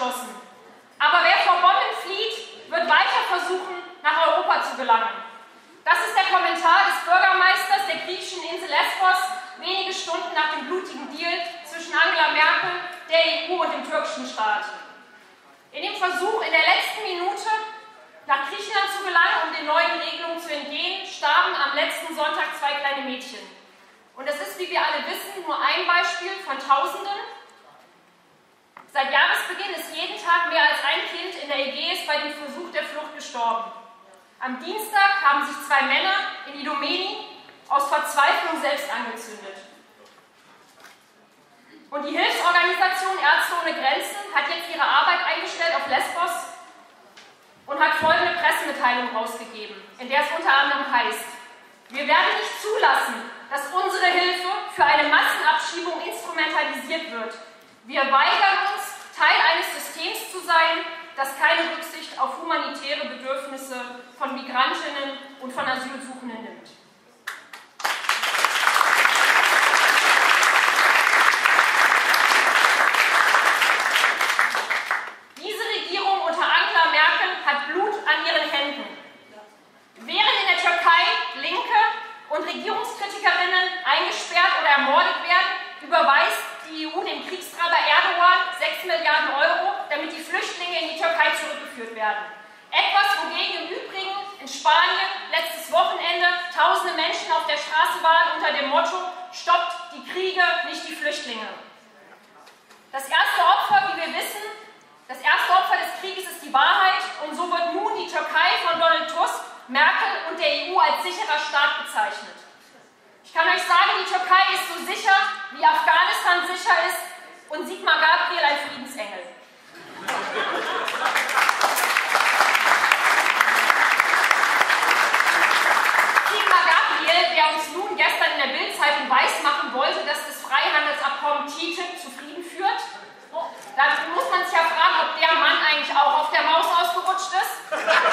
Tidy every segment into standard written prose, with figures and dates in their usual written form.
abgeschlossen. Aber wer vor Bonn flieht, wird weiter versuchen, nach Europa zu gelangen. Das ist der Kommentar des Bürgermeisters der griechischen Insel Lesbos wenige Stunden nach dem blutigen Deal zwischen Angela Merkel, der EU und dem türkischen Staat. In dem Versuch, in der letzten Minute nach Griechenland zu gelangen, um den neuen Regelungen zu entgehen, starben am letzten Sonntag 2 kleine Mädchen. Und das ist, wie wir alle wissen, nur ein Beispiel von Tausenden. Seit Jahresbeginn ist jeden Tag mehr als ein Kind in der Ägäis bei dem Versuch der Flucht gestorben. Am Dienstag haben sich 2 Männer in Idomeni aus Verzweiflung selbst angezündet. Und die Hilfsorganisation Ärzte ohne Grenzen hat jetzt ihre Arbeit eingestellt auf Lesbos und hat folgende Pressemitteilung rausgegeben, in der es unter anderem heißt: Wir werden nicht zulassen, dass unsere Hilfe für eine Massenabschiebung instrumentalisiert wird. Wir weigern uns, Teil eines Systems zu sein, das keine Rücksicht auf humanitäre Bedürfnisse von Migrantinnen und von Asylsuchenden nimmt. Diese Regierung unter Angela Merkel hat Blut an ihren Händen. Während in der Türkei Linke und Regierungskritikerinnen eingesperrt oder ermordet werden, überweist die EU dem Kriegstreiber Erdogan 6 Milliarden Euro, damit die Flüchtlinge in die Türkei zurückgeführt werden. Etwas, wogegen im Übrigen in Spanien letztes Wochenende tausende Menschen auf der Straße waren unter dem Motto: Stoppt die Kriege, nicht die Flüchtlinge. Das erste Opfer, wie wir wissen, das erste Opfer des Krieges ist die Wahrheit, und so wird nun die Türkei von Donald Tusk, Merkel und der EU als sicherer Staat bezeichnet. Ich kann euch sagen, die Türkei ist so sicher, wie Afghanistan sicher ist und Sigmar Gabriel ein Friedensengel. Sigmar Gabriel, der uns nun gestern in der Bild-Zeitung weismachen wollte, dass das Freihandelsabkommen TTIP zu Frieden führt. Da muss man sich ja fragen, ob der Mann eigentlich auch auf der Maus ausgerutscht ist.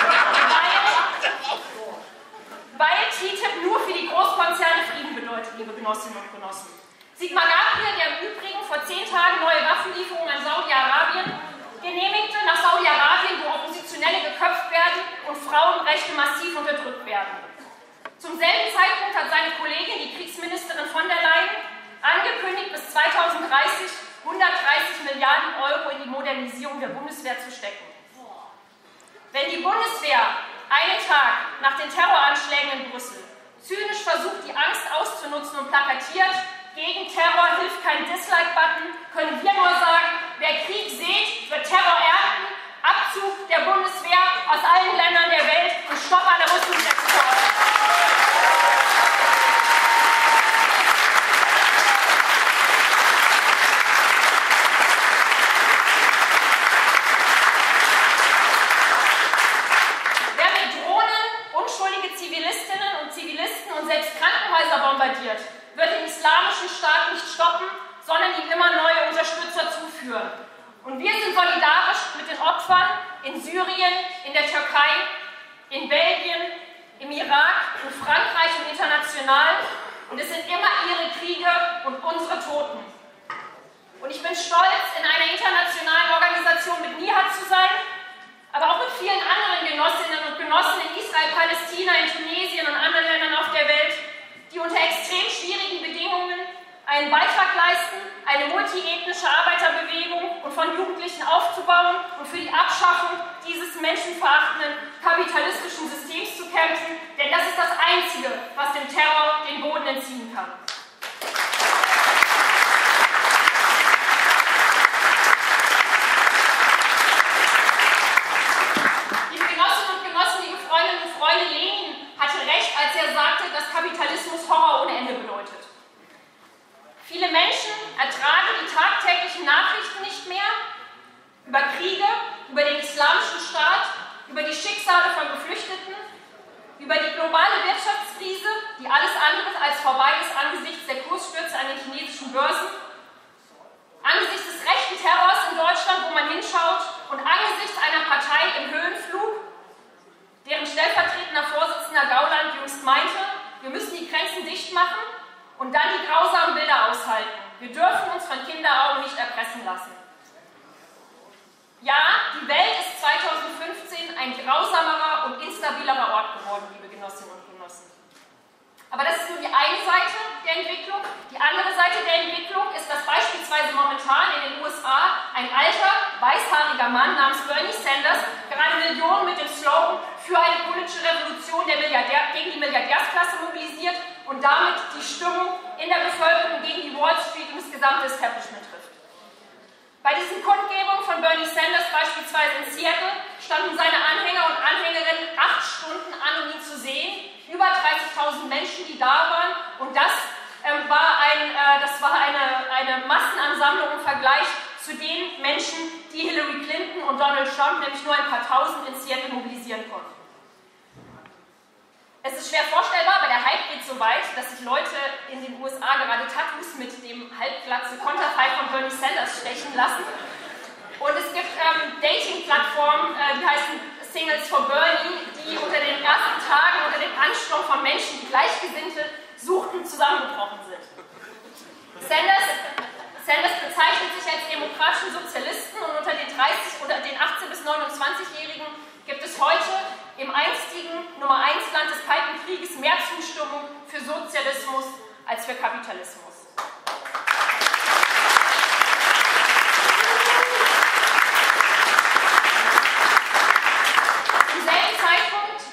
Weil TTIP nur für die Großkonzerne Frieden bedeutet, liebe Genossinnen und Genossen. Sigmar Gabriel, der im Übrigen vor 10 Tagen neue Waffenlieferungen an Saudi-Arabien genehmigte, nach Saudi-Arabien, wo Oppositionelle geköpft werden und Frauenrechte massiv unterdrückt werden. Zum selben Zeitpunkt hat seine Kollegin, die Kriegsministerin von der Leyen, angekündigt, bis 2030 130 Milliarden Euro in die Modernisierung der Bundeswehr zu stecken. Wenn die Bundeswehr einen Tag nach den Terroranschlägen in Brüssel zynisch versucht, die Angst auszunutzen und plakatiert: Gegen Terror hilft kein Dislike-Button, können wir nur sagen: Wer Krieg sät, wird Terror ernten. Abzug der Bundeswehr aus allen Ländern der Welt und Stopp an der Rüstungsexport. Wird den islamischen Staat nicht stoppen, sondern ihm immer neue Unterstützer zuführen. Und wir sind solidarisch mit den Opfern in Syrien, in der Türkei, in Belgien, im Irak, in Frankreich und international. Und es sind immer ihre Kriege und unsere Toten. Und ich bin stolz, in einer internationalen Organisation mit NIHAD zu sein, aber auch mit vielen anderen Genossinnen und Genossen in Israel, Palästina, in Tunesien und anderen Ländern auf der Welt, die unter extrem schwierigen Bedingungen einen Beitrag leisten, eine multiethnische Arbeiterbewegung und von Jugendlichen aufzubauen und für die Abschaffung dieses menschenverachtenden kapitalistischen Systems zu kämpfen, denn das ist das Einzige, was dem Terror den Boden entziehen kann. Liebe Genossinnen und Genossen, liebe Freundinnen und Freunde, Lenin hatte recht, als er sagte, dass Kapitalismus Horror ohne Ende bedeutet. Viele Menschen ertragen die tagtäglichen Nachrichten nicht mehr über Kriege, über den islamischen Staat, über die Schicksale von Geflüchteten, über die globale Wirtschaftskrise, die alles andere als vorbei ist angesichts der Kursstürze an den chinesischen Börsen, angesichts des rechten Terrors in Deutschland, wo man hinschaut, und angesichts einer Partei im Höhenflug, deren stellvertretender Vorsitzender Gauland jüngst meinte, wir müssen die Grenzen dicht machen und dann die grausamen Bilder aushalten. Wir dürfen uns von Kinderaugen nicht erpressen lassen. Ja, die Welt ist 2015 ein grausamerer und instabilerer Ort geworden, liebe Genossinnen und Genossen. Aber das ist nur die eine Seite der Entwicklung. Die andere Seite der Entwicklung ist, dass beispielsweise momentan in den USA ein alter, weißhaariger Mann namens Bernie Sanders gerade Millionen mit dem Slogan für eine politische Revolution gegen die Milliardärsklasse mobilisiert und damit die Stimmung in der Bevölkerung gegen die Wall Street und das gesamte Establishment trifft. Bei diesen Kundgebungen von Bernie Sanders beispielsweise in Seattle standen seine Anhänger und Anhängerinnen 8 Stunden an, um ihn zu sehen. Über 30.000 Menschen, die da waren, und das war eine Massenansammlung im Vergleich zu den Menschen, die Hillary Clinton und Donald Trump nämlich nur ein paar Tausend in Seattle mobilisieren konnten. Es ist schwer vorstellbar, aber der Hype geht so weit, dass sich Leute in den USA gerade Tattoos mit dem halbglatze Konterfei von Bernie Sanders stechen lassen. Und es gibt Dating-Plattformen, die heißen Singles for Bernie, die unter den ersten Tagen unter dem Ansturm von Menschen, die Gleichgesinnte suchten, zusammengebrochen sind. Sanders bezeichnet sich als demokratischen Sozialisten und unter den 18- bis 29-Jährigen gibt es heute im einstigen Nummer 1 Land des Kalten Krieges mehr Zustimmung für Sozialismus als für Kapitalismus. Zum selben Zeitpunkt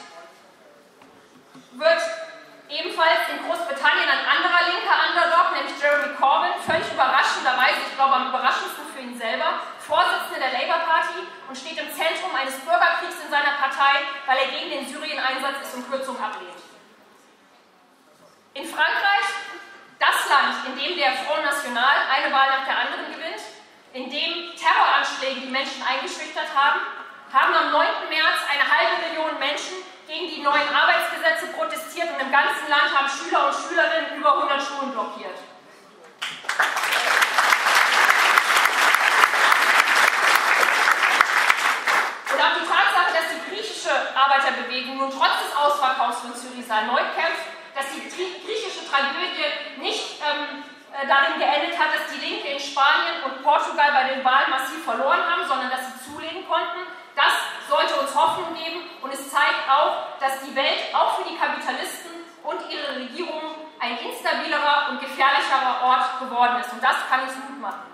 wird ebenfalls in Großbritannien ein anderer linker Underdog, nämlich Jeremy Corbyn, völlig überraschenderweise, ich glaube am überraschendsten für ihn selber, Vorsitzender der Labour Party und steht im Zentrum eines Bürgerkriegs in seiner Partei, weil er gegen den Syrien-Einsatz ist und Kürzungen ablehnt. In Frankreich, das Land, in dem der Front National eine Wahl nach der anderen gewinnt, in dem Terroranschläge die Menschen eingeschüchtert haben, haben am 9. März 500.000 Menschen gegen die neuen Arbeitsgesetze protestiert und im ganzen Land haben Schüler und Schülerinnen über 100 Schulen blockiert. Und auch die Tatsache, dass die griechische Arbeiterbewegung nun trotz des Ausverkaufs von Syriza erneut kämpft, dass die griechische Tragödie nicht darin geendet hat, dass die Linke in Spanien und Portugal bei den Wahlen massiv verloren haben, sondern dass sie zulegen konnten. Das sollte uns Hoffnung geben und es zeigt auch, dass die Welt auch für die Kapitalisten und ihre Regierungen ein instabilerer und gefährlicherer Ort geworden ist. Und das kann uns Mut machen.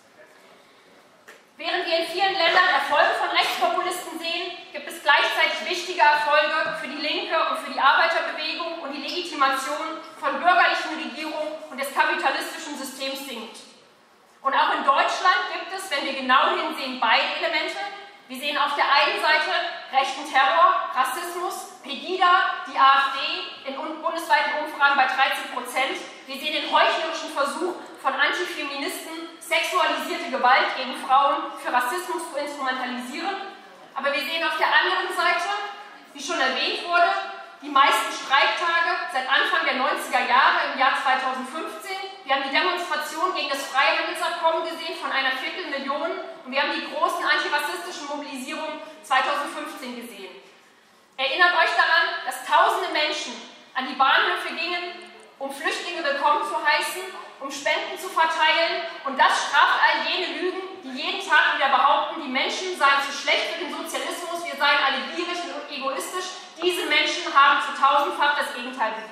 Während wir in vielen Ländern Erfolge von Rechtspopulisten sehen, gibt es gleichzeitig wichtige Erfolge für die Linke und für die Arbeiterbewegung und die Legitimation von bürgerlichen Regierungen und des kapitalistischen Systems sinkt. Und auch in Deutschland gibt es, wenn wir genau hinsehen, beide Elemente. Wir sehen auf der einen Seite rechten Terror, Rassismus, Pegida, die AfD in bundesweiten Umfragen bei 13%. Wir sehen den heuchlerischen Versuch von Antifeministen, sexualisierte Gewalt gegen Frauen für Rassismus zu instrumentalisieren. Aber wir sehen auf der anderen Seite, wie schon erwähnt wurde, die meisten Streiktage seit Anfang der 90er Jahre im Jahr 2015. Wir haben die Demonstration gegen das Freihandelsabkommen gesehen von 250.000 und wir haben die großen antirassistischen Mobilisierungen 2015 gesehen. Erinnert euch daran, dass tausende Menschen an die Bahnhöfe gingen, um Flüchtlinge willkommen zu heißen, um Spenden zu verteilen, und das straft all jene Lügen, die jeden Tag wieder behaupten, die Menschen seien zu schlecht für den Sozialismus, wir seien alle gierig und egoistisch. Diese Menschen haben zu tausendfach das Gegenteil bewiesen.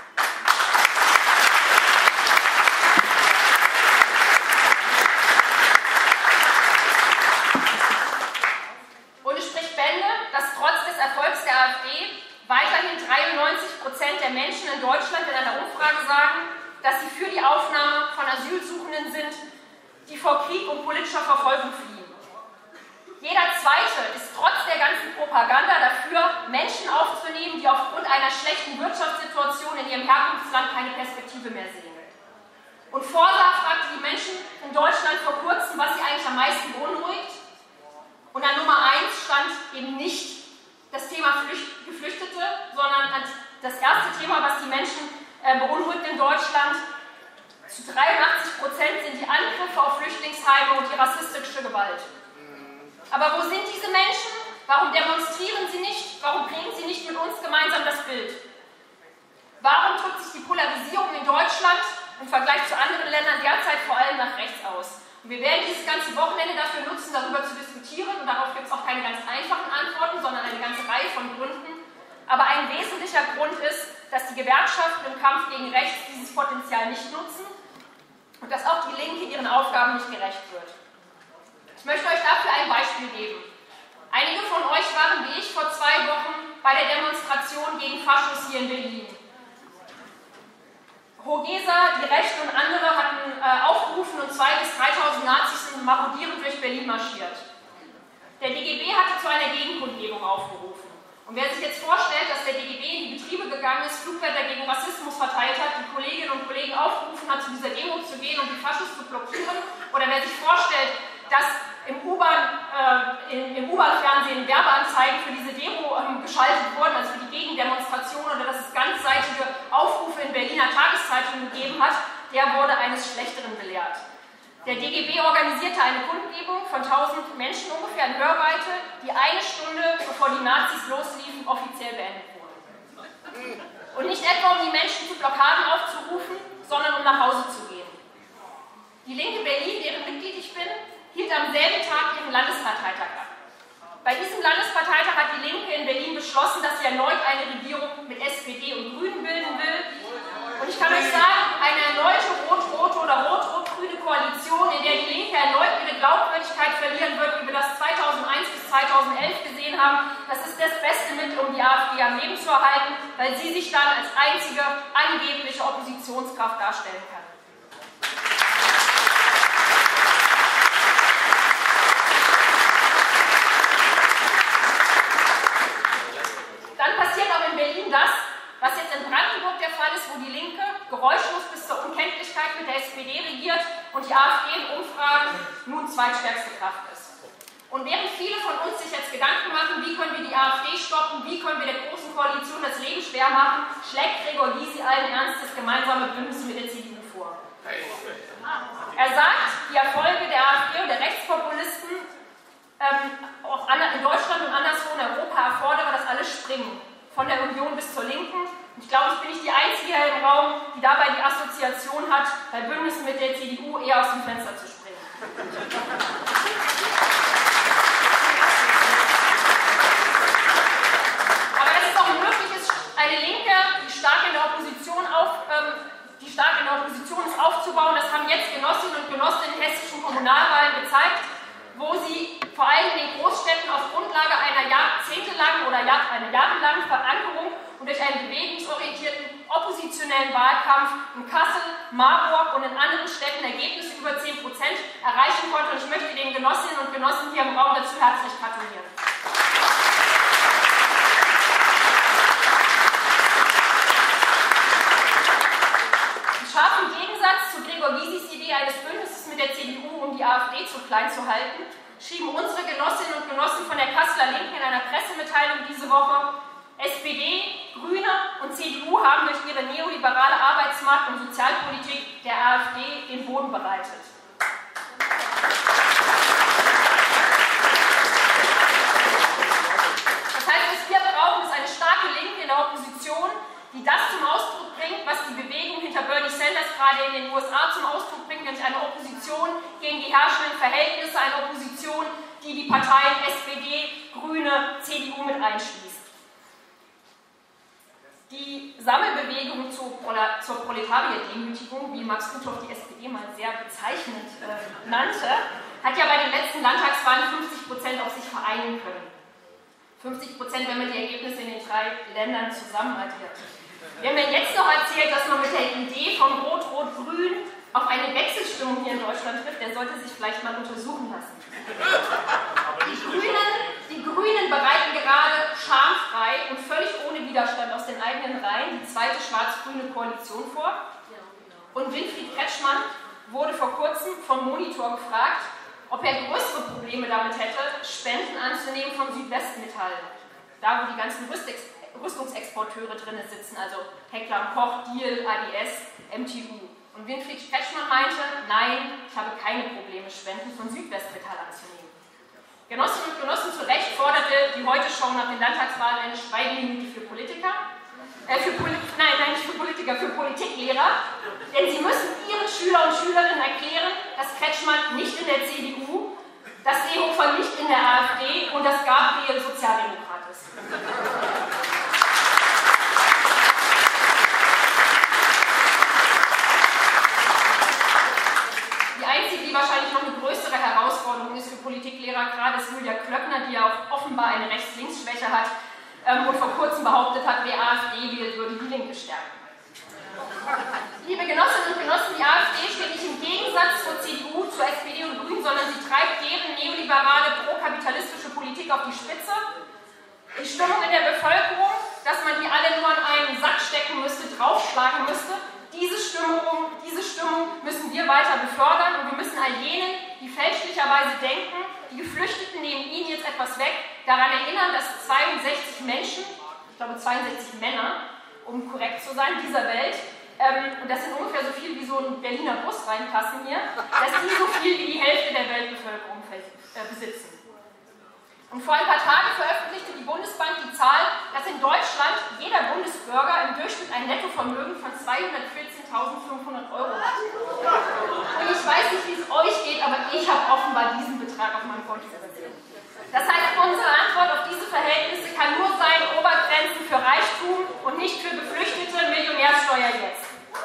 Und es spricht Bände, dass trotz des Erfolgs der AfD weiterhin 93% der Menschen in Deutschland in einer Umfrage sagen, dass sie für die Aufnahme von Asylsuchenden sind, die vor Krieg und politischer Verfolgung fliehen. Jeder Zweite ist trotz der ganzen Propaganda dafür, Menschen aufzunehmen, die aufgrund einer schlechten Wirtschaftssituation in ihrem Herkunftsland keine Perspektive mehr sehen. Und Forsa fragte die Menschen in Deutschland vor kurzem, was sie eigentlich am meisten beunruhigt. Und an Nummer 1 stand eben nicht das Thema Geflüchtete, sondern das erste Thema, was die Menschen beunruhigt in Deutschland. Zu 83% sind die Angriffe auf Flüchtlingsheime und die rassistische Gewalt. Aber wo sind diese Menschen? Warum demonstrieren sie nicht? Warum bringen sie nicht mit uns gemeinsam das Bild? Warum drückt sich die Polarisierung in Deutschland im Vergleich zu anderen Ländern derzeit vor allem nach rechts aus? Und wir werden dieses ganze Wochenende dafür nutzen, darüber zu diskutieren. Und darauf gibt es auch keine ganz einfachen Antworten, sondern eine ganze Reihe von Gründen. Aber ein wesentlicher Grund ist, dass die Gewerkschaften im Kampf gegen rechts dieses Potenzial nicht nutzen und dass auch die Linke ihren Aufgaben nicht gerecht wird. Ich möchte euch dafür ein Beispiel geben. Einige von euch waren wie ich vor 2 Wochen bei der Demonstration gegen Faschos hier in Berlin. Hogesa, die Rechte und andere hatten aufgerufen und 2.000 bis 3.000 Nazis sind marodierend durch Berlin marschiert. Der DGB hatte zu einer Gegenkundgebung aufgerufen. Und wer sich jetzt vorstellt, dass der DGB in die Betriebe gegangen ist, Flugblätter gegen Rassismus verteilt hat, die Kolleginnen und Kollegen aufgerufen hat, zu dieser Demo zu gehen und die Faschos zu blockieren, oder wer sich vorstellt, dass im U-Bahn-Fernsehen Werbeanzeigen für diese Demo geschaltet wurden, also für die Gegendemonstration, oder dass es ganzseitige Aufrufe in Berliner Tageszeitungen gegeben hat, der wurde eines Schlechteren belehrt. Der DGB organisierte eine Kundgebung von 1000 Menschen ungefähr in Hörweite, die 1 Stunde, bevor die Nazis losliefen, offiziell beendet wurde. Und nicht etwa, um die Menschen zu Blockaden aufzurufen, sondern um nach Hause zu gehen. Die Linke Berlin, deren Mitglied ich bin, hielt am selben Tag ihren Landesparteitag ab. Bei diesem Landesparteitag hat die Linke in Berlin beschlossen, dass sie erneut eine Regierung mit SPD und Grünen bilden will. Und ich kann euch sagen, eine erneute rot-rote oder rot-rot-grüne Koalition, in der die Linke erneut ihre Glaubwürdigkeit verlieren wird, wie wir das 2001 bis 2011 gesehen haben, das ist das beste Mittel, um die AfD am Leben zu erhalten, weil sie sich dann als einzige angebliche Oppositionskraft darstellen kann. Dann passiert auch in Berlin das, was jetzt in Brandenburg der Fall ist, wo die Linke geräuschlos bis zur Unkenntlichkeit mit der SPD regiert und die AfD in Umfragen nun zweitstärkste Kraft ist. Und während viele von uns sich jetzt Gedanken machen, wie können wir die AfD stoppen, wie können wir der Großen Koalition das Leben schwer machen, schlägt Gregor Gysi allen Ernstes gemeinsame Bündnisse mit der CDU vor. Er sagt, die Erfolge der AfD und der Rechtspopulisten auch in Deutschland und anderswo in Europa erfordere, dass alle springen. Von der Union bis zur Linken. Und ich glaube, ich bin nicht die Einzige hier im Raum, die dabei die Assoziation hat, bei Bündnissen mit der CDU eher aus dem Fenster zu springen. Aber dass es auch möglich ist, eine Linke, die stark in der Opposition ist, aufzubauen, das haben jetzt Genossinnen und Genossen in hessischen Kommunalwahlen gezeigt, wo sie vor allem in den Großstädten auf Grundlage einer jahrzehntelangen oder einer jahrelangen Verankerung und durch einen bewegungsorientierten oppositionellen Wahlkampf in Kassel, Marburg und in anderen Städten Ergebnisse über 10% erreichen konnte. Und ich möchte den Genossinnen und Genossen hier im Raum dazu herzlich gratulieren. Im scharfen Gegensatz zu Gregor Gysis Idee eines Bündnisses mit der CDU, um die AfD zu klein zu halten, schrieben unsere Genossinnen und Genossen von der Kasseler Linken in einer Pressemitteilung diese Woche: SPD, Grüne und CDU haben durch ihre neoliberale Arbeitsmarkt- und Sozialpolitik der AfD den Boden bereitet. Das heißt, was wir brauchen, ist eine starke Linke in der Opposition, die das zum Ausdruck bringt, was die Bewegung hinter Bernie Sanders gerade in den USA zum Ausdruck bringt, nämlich eine Opposition gegen die herrschenden Verhältnisse, eine Opposition, die die Parteien SPD, Grüne, CDU mit einschließt. Die Sammelbewegung zur Proletarier-Demütigung, wie Max Uthoff die SPD mal sehr bezeichnend nannte, hat ja bei den letzten Landtagswahlen 50% auf sich vereinen können. 50%, wenn man die Ergebnisse in den 3 Ländern zusammen addiert. Wer mir jetzt noch erzählt, dass man mit der Idee von Rot-Rot-Grün auf eine Wechselstimmung hier in Deutschland trifft, der sollte sich vielleicht mal untersuchen lassen. Die Grünen bereiten gerade schamfrei und völlig ohne Widerstand aus den eigenen Reihen die zweite schwarz-grüne Koalition vor. Und Winfried Kretschmann wurde vor kurzem vom Monitor gefragt, ob er größere Probleme damit hätte, Spenden anzunehmen von Südwestmetall. Da, wo die ganzen Rüstungsexporteure drin sitzen, also Heckler & Koch, Diehl, ADS, MTU. Und Winfried Kretschmann meinte, nein, ich habe keine Probleme, Spenden von Südwestmetall anzunehmen. Genossinnen und Genossen, zu Recht forderte die Heute-Show nach den Landtagswahlen eine Schweigeminute für Politiker. Nicht für Politiker, für Politiklehrer, denn sie müssen ihren Schüler und Schülerinnen erklären, dass Kretschmann nicht in der CDU, dass Seehofer nicht in der AfD und dass Gabriel Sozialdemokrat ist. Die einzige, die wahrscheinlich noch eine größere Herausforderung ist für Politiklehrer, gerade ist Julia Klöckner, die ja auch offenbar eine Rechts-Links-Schwäche hat und vor kurzem behauptet hat, wer AfD wählt, würde die Linke stärken. Liebe Genossinnen und Genossen, die AfD steht nicht im Gegensatz zur CDU, zur SPD und Grünen, sondern sie treibt deren neoliberale, prokapitalistische Politik auf die Spitze. Die Stimmung in der Bevölkerung, dass man die alle nur in einen Sack stecken müsste, draufschlagen müsste, diese Stimmung müssen wir weiter befördern und wir müssen all jenen, die fälschlicherweise denken, die Geflüchteten nehmen ihnen jetzt etwas weg, daran erinnern, dass 62 Menschen, ich glaube 62 Männer, um korrekt zu sein, dieser Welt, und das sind ungefähr so viel wie so ein Berliner Bus reinpassen hier, dass die so viel wie die Hälfte der Weltbevölkerung besitzen. Und vor ein paar Tagen veröffentlichte die Bundesbank die Zahl, dass in Deutschland jeder Bundesbürger im Durchschnitt ein Nettovermögen von 214.500 € hat. Und ich weiß nicht, wie es euch geht, aber ich habe offenbar diesen Betrag auf meinem Konto übersehen. Das heißt, unsere Antwort auf diese Verhältnisse kann nur sein, Obergrenzen für Reichtum und nicht für Geflüchtete, Millionärsteuer jetzt.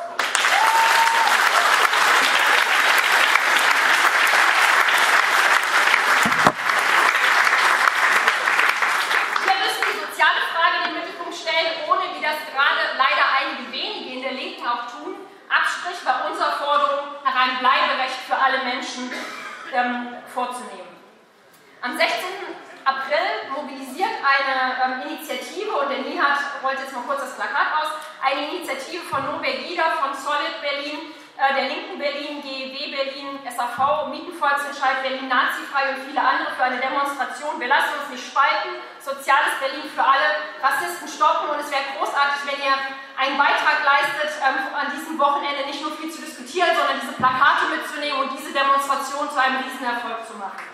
Auch tun, Abstrich bei unserer Forderung nach einem Bleiberecht für alle Menschen vorzunehmen. Am 16. April mobilisiert eine Initiative, und der Nihat rollt jetzt mal kurz das Plakat aus, eine Initiative von No Pegida, von Solid Berlin, der Linken Berlin, GEW Berlin, SAV, Mietenvolksentscheid Berlin, Nazifrei und viele andere für eine Demonstration. Wir lassen uns nicht spalten, soziales Berlin für alle, Rassisten stoppen, und es wäre großartig, wenn ihr einen Beitrag leistet, an diesem Wochenende nicht nur viel zu diskutieren, sondern diese Plakate mitzunehmen und diese Demonstration zu einem Riesenerfolg zu machen.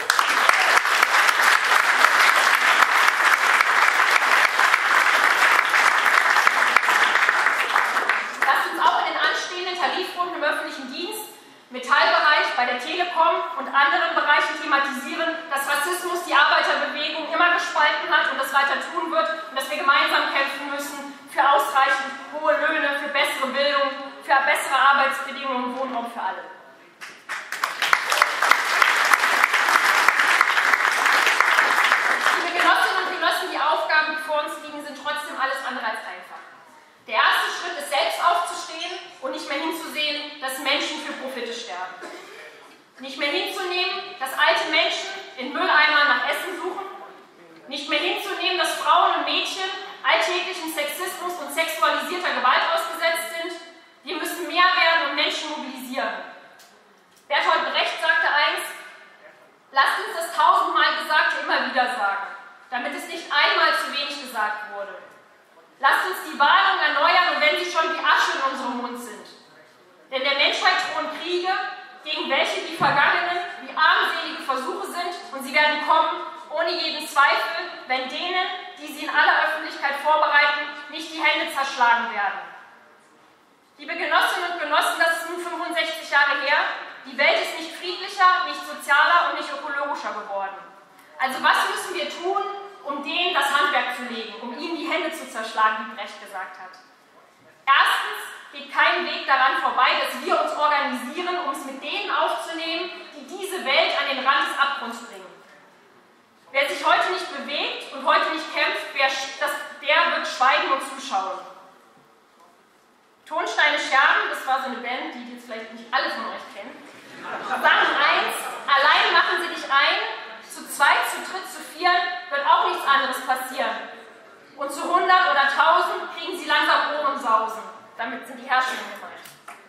Lasst uns auch in den anstehenden Tarifrunden im öffentlichen Dienst, Metallbereich, bei der Telekom und anderen Bereichen thematisieren, dass Rassismus die Arbeiterbewegung immer gespalten hat und das weiter tun wird und dass wir gemeinsam kämpfen müssen für ausreichend hohe Löhne, für bessere Bildung, für bessere Arbeitsbedingungen und Wohnraum für alle. Liebe Genossinnen und Genossen, die Aufgaben, die vor uns liegen, sind trotzdem alles andere als einfach. Der erste Schritt ist, selbst aufzustehen und nicht mehr hinzusehen, dass Menschen für Profite sterben. Nicht mehr hinzunehmen, dass alte Menschen in Mülleimern nach Essen suchen. Nicht mehr hinzunehmen, dass Frauen und Mädchen alltäglichen Sexismus und sexualisierter Gewalt ausgesetzt sind. Wir müssen mehr werden und Menschen mobilisieren. Bertolt Brecht sagte einst, lasst uns das 1000-mal Gesagte immer wieder sagen, damit es nicht einmal zu wenig gesagt wurde. Lasst uns die Warnung erneuern, und wenn sie schon wie Asche in unserem Mund sind. Denn der Menschheit drohen Kriege, gegen welche die vergangenen wie armselige Versuche sind, und sie werden kommen, ohne jeden Zweifel, wenn denen, die sie in aller Öffentlichkeit vorbereiten, nicht die Hände zerschlagen werden. Liebe Genossinnen und Genossen, das ist nun 65 Jahre her. Die Welt ist nicht friedlicher, nicht sozialer und nicht ökologischer geworden. Also was müssen wir tun, um denen das Handwerk zu legen, um ihnen die Hände zu zerschlagen, wie Brecht gesagt hat? Erstens geht kein Weg daran vorbei, dass wir uns organisieren, um es mit denen aufzunehmen, die diese Welt an den Rand des Abgrunds bringen. Wer sich heute nicht bewegt und heute nicht kämpft, der wird schweigen und zuschauen. Tonsteine Scherben, das war so eine Band, die jetzt vielleicht nicht alle von euch kennen, sagen eins, allein machen sie dich ein, zu zweit, zu dritt, zu viert wird auch nichts anderes passieren. Und zu 100 oder 1000 kriegen sie langsam Ohrensausen. Damit sind die Herrschenden gemeint.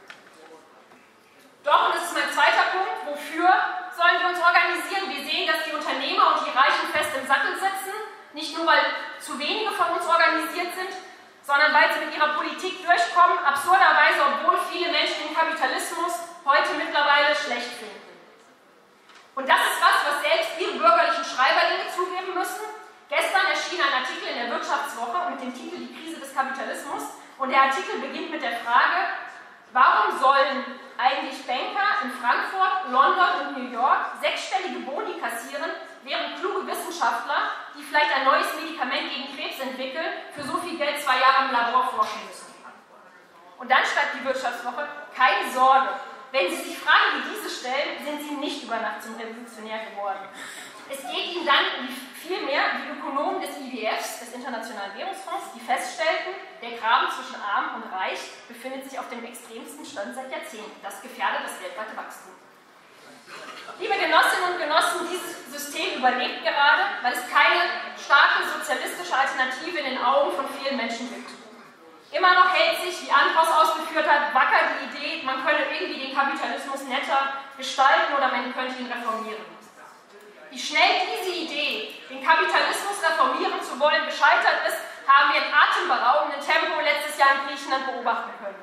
Doch, und das ist mein zweiter Punkt, wofür sollen wir uns organisieren? Wir sehen, dass die Unternehmer und die Reichen fest im Sattel sitzen, nicht nur, weil zu wenige von uns organisiert sind, sondern weil sie mit ihrer Politik durchkommen, absurderweise, obwohl viele Menschen den Kapitalismus heute mittlerweile schlecht finden. Und das ist was selbst ihre bürgerlichen Schreiberlinge zugeben müssen. Gestern erschien ein Artikel in der Wirtschaftswoche mit dem Titel "Die Krise des Kapitalismus. Und der Artikel beginnt mit der Frage, warum sollen eigentlich Banker in Frankfurt, London und New York sechsstellige Boni kassieren, während kluge Wissenschaftler, die vielleicht ein neues Medikament gegen Krebs entwickeln, für so viel Geld 2 Jahre im Labor forschen müssen? Und dann schreibt die Wirtschaftswoche, keine Sorge, wenn Sie sich Fragen wie diese stellen, sind Sie nicht über Nacht zum Revolutionär geworden. Es geht Ihnen dann vielmehr wie Ökonomen des IWFs, des Internationalen Währungsfonds, die feststellten, der Graben zwischen Arm und Reich befindet sich auf dem extremsten Stand seit Jahrzehnten. Das gefährdet das weltweite Wachstum. Liebe Genossinnen und Genossen, dieses System überlebt gerade, weil es keine starke sozialistische Alternative in den Augen von vielen Menschen gibt. Immer noch hält sich, wie Andros ausgeführt hat, wacker die Idee, man könne irgendwie den Kapitalismus netter gestalten oder man könnte ihn reformieren. Wie schnell diese Idee, den Kapitalismus reformieren zu wollen, gescheitert ist, haben wir in atemberaubendem Tempo letztes Jahr in Griechenland beobachten können.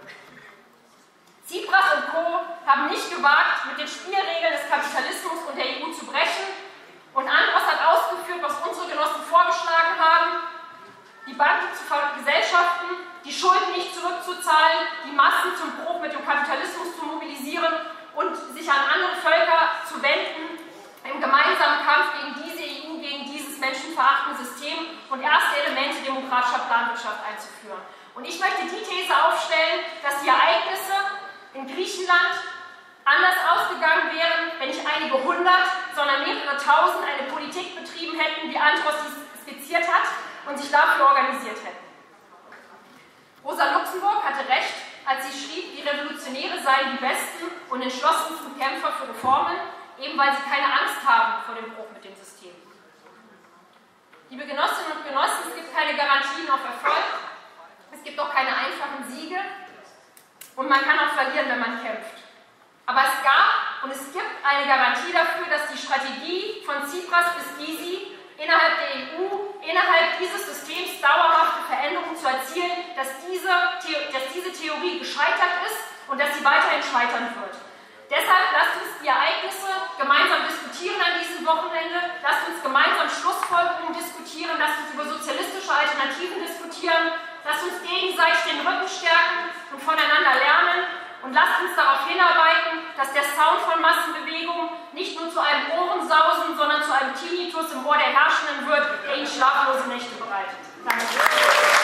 Tsipras und Co. haben nicht gewagt, mit den Spielregeln des Kapitalismus und der EU zu brechen. Und Andros hat ausgeführt, was unsere Genossen vorgeschlagen haben, die Banken zu vergesellschaften, die Schulden nicht zurückzuzahlen, die Massen zum Bruch mit dem Kapitalismus zu mobilisieren und sich an andere Völker zu wenden, im gemeinsamen Kampf gegen diese EU, gegen dieses menschenverachtende System und erste Elemente demokratischer Planwirtschaft einzuführen. Und ich möchte die These aufstellen, dass die Ereignisse in Griechenland anders ausgegangen wären, wenn nicht einige hundert, sondern mehrere tausend eine Politik betrieben hätten, wie Andros dies skizziert hat, und sich dafür organisiert hätten. Rosa Luxemburg hatte recht, als sie schrieb, die Revolutionäre seien die besten und entschlossensten Kämpfer für Reformen, eben weil sie keine Angst haben vor dem Bruch mit dem System. Liebe Genossinnen und Genossen, es gibt keine Garantien auf Erfolg, es gibt auch keine einfachen Siege und man kann auch verlieren, wenn man kämpft. Aber es gab und es gibt eine Garantie dafür, dass die Strategie von Tsipras bis Gysi innerhalb der EU, innerhalb dieses Systems dauerhafte Veränderungen zu erzielen, dass diese Theorie gescheitert ist und dass sie weiterhin scheitern wird. Deshalb lasst uns die Ereignisse gemeinsam diskutieren an diesem Wochenende, lasst uns gemeinsam Schlussfolgerungen diskutieren, lasst uns über sozialistische Alternativen diskutieren, lasst uns gegenseitig den Rücken stärken und voneinander lernen und lasst uns darauf hinarbeiten, dass der Sound von Massenbewegungen nicht nur zu einem Ohrensausen, sondern zu einem Tinnitus im Ohr der Herrschenden wird, der ihnen schlaflose Nächte bereitet. Danke.